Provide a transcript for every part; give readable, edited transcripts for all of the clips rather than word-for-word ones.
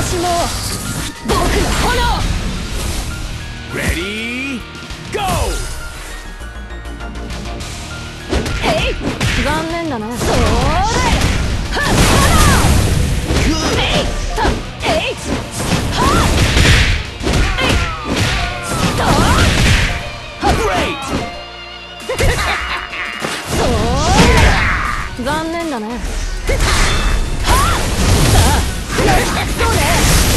しも僕の炎。 Ready, go! えい、残念だね。それはっえいたえいはっえいとはっ Great! それ残念だね。はっさあそうね。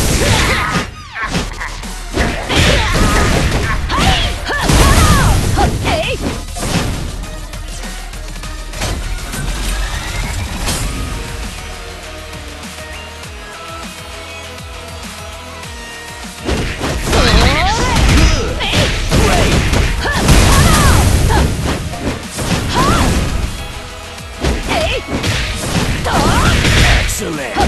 Excellent!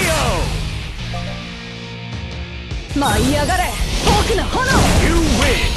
舞い上がれ僕の炎。 You win!